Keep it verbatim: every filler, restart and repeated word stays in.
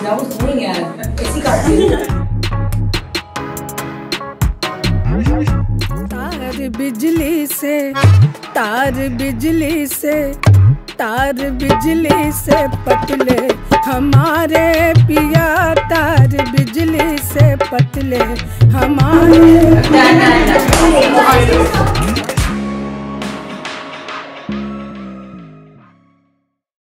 I was doing it. Is he got it? तार बिजली से तार बिजली से तार बिजली से पतले हमारे पिया तार बिजली से पतले हमारे